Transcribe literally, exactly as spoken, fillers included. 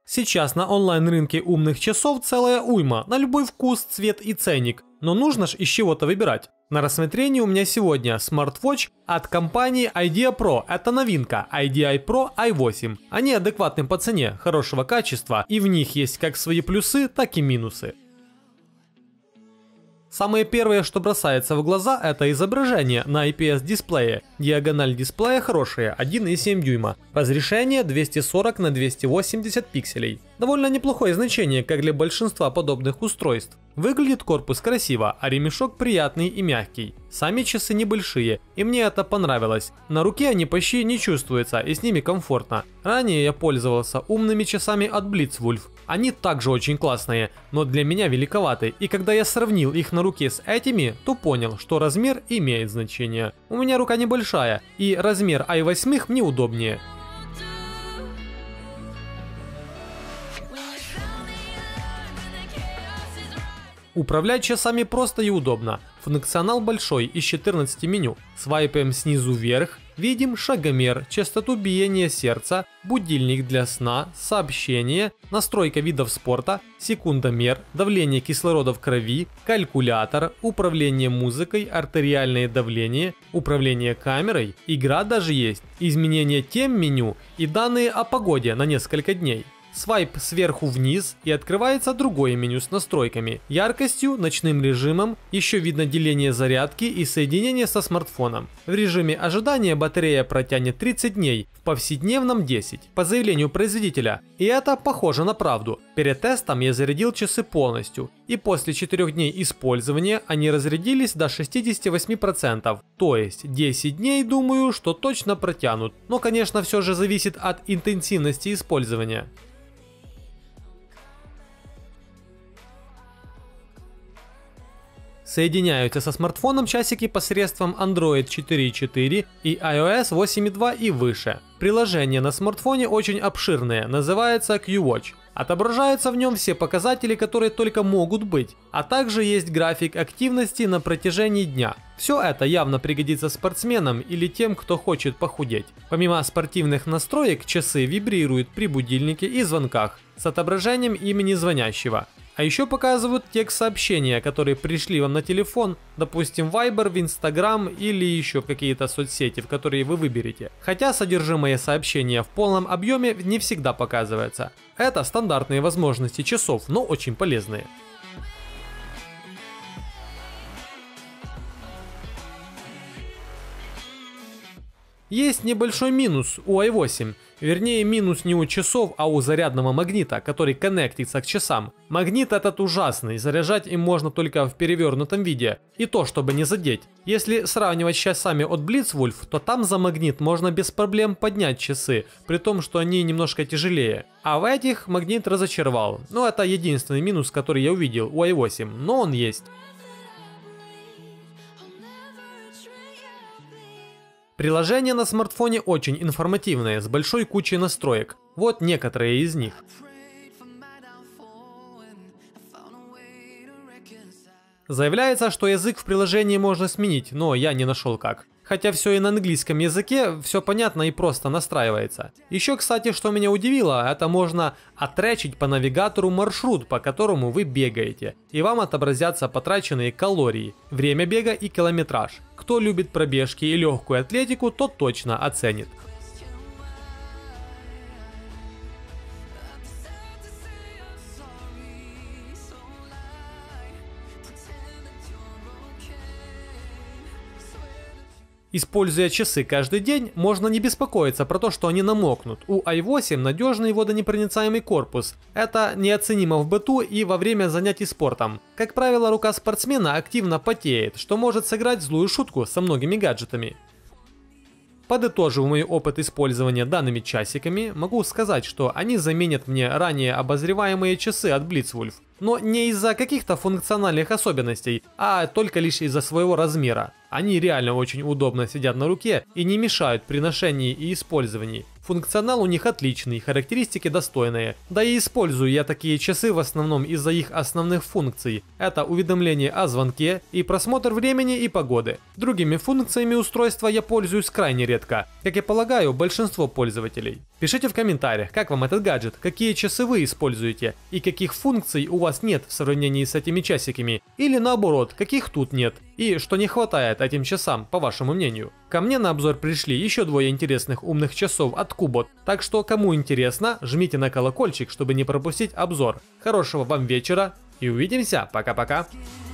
Сейчас на онлайн-рынке умных часов целая уйма, на любой вкус, цвет и ценник. Но нужно ж из чего-то выбирать. На рассмотрении у меня сегодня смарт-вотч от компании Idea Pro. Это новинка ай ди ай Pro ай восемь. Они адекватны по цене, хорошего качества, и в них есть как свои плюсы, так и минусы. Самое первое, что бросается в глаза, это изображение на ай пи эс дисплее. Диагональ дисплея хорошая, один и семь дюйма. Разрешение двести сорок на двести восемьдесят пикселей. Довольно неплохое значение, как для большинства подобных устройств. Выглядит корпус красиво, а ремешок приятный и мягкий. Сами часы небольшие, и мне это понравилось. На руке они почти не чувствуются, и с ними комфортно. Ранее я пользовался умными часами от Blitzwolf. Они также очень классные, но для меня великоваты, и когда я сравнил их на руке с этими, то понял, что размер имеет значение. У меня рука небольшая, и размер ай восемь мне удобнее. Управлять часами просто и удобно. Функционал большой из четырнадцати меню. Свайпаем снизу вверх, видим шагомер, частоту биения сердца, будильник для сна, сообщения, настройка видов спорта, секундомер, давление кислорода в крови, калькулятор, управление музыкой, артериальное давление, управление камерой, игра даже есть, изменение тем меню и данные о погоде на несколько дней. Свайп сверху вниз и открывается другое меню с настройками, яркостью, ночным режимом, еще видно деление зарядки и соединение со смартфоном. В режиме ожидания батарея протянет тридцать дней, в повседневном десять, по заявлению производителя. И это похоже на правду. Перед тестом я зарядил часы полностью, и после четырёх дней использования они разрядились до шестидесяти восьми процентов. То есть десять дней, думаю, что точно протянут, но конечно все же зависит от интенсивности использования. Соединяются со смартфоном часики посредством Android четыре точка четыре и ай о эс восемь точка два и выше. Приложение на смартфоне очень обширное, называется Q-Watch. Отображаются в нем все показатели, которые только могут быть, а также есть график активности на протяжении дня. Все это явно пригодится спортсменам или тем, кто хочет похудеть. Помимо спортивных настроек, часы вибрируют при будильнике и звонках с отображением имени звонящего. А еще показывают текст сообщения, которые пришли вам на телефон, допустим, Viber, в Instagram или еще в какие-то соцсети, в которые вы выберете. Хотя содержимое сообщения в полном объеме не всегда показывается. Это стандартные возможности часов, но очень полезные. Есть небольшой минус у ай восемь, вернее минус не у часов, а у зарядного магнита, который коннектится к часам. Магнит этот ужасный, заряжать им можно только в перевернутом виде, и то чтобы не задеть. Если сравнивать с часами от Blitzwolf, то там за магнит можно без проблем поднять часы, при том, что они немножко тяжелее. А в этих магнит разочаровал, но это единственный минус, который я увидел у ай восемь, но он есть. Приложение на смартфоне очень информативное, с большой кучей настроек. Вот некоторые из них. Заявляется, что язык в приложении можно сменить, но я не нашел как. Хотя все и на английском языке, все понятно и просто настраивается. Еще, кстати, что меня удивило, это можно отречить по навигатору маршрут, по которому вы бегаете. И вам отобразятся потраченные калории, время бега и километраж. Кто любит пробежки и легкую атлетику, тот точно оценит. Используя часы каждый день, можно не беспокоиться про то, что они намокнут. У ай восемь надежный водонепроницаемый корпус. Это неоценимо в быту и во время занятий спортом. Как правило, рука спортсмена активно потеет, что может сыграть злую шутку со многими гаджетами. Подытожив мой опыт использования данными часиками, могу сказать, что они заменят мне ранее обозреваемые часы от Blitzwolf. Но не из-за каких-то функциональных особенностей, а только лишь из-за своего размера. Они реально очень удобно сидят на руке и не мешают при ношении и использовании. Функционал у них отличный, характеристики достойные. Да и использую я такие часы в основном из-за их основных функций. Это уведомление о звонке и просмотр времени и погоды. Другими функциями устройства я пользуюсь крайне редко, как и полагаю большинство пользователей. Пишите в комментариях, как вам этот гаджет, какие часы вы используете и каких функций у вас нет в сравнении с этими часиками, или наоборот, каких тут нет, и что не хватает этим часам, по вашему мнению. Ко мне на обзор пришли еще двое интересных умных часов от Kubot, так что кому интересно, жмите на колокольчик, чтобы не пропустить обзор. Хорошего вам вечера и увидимся, пока-пока!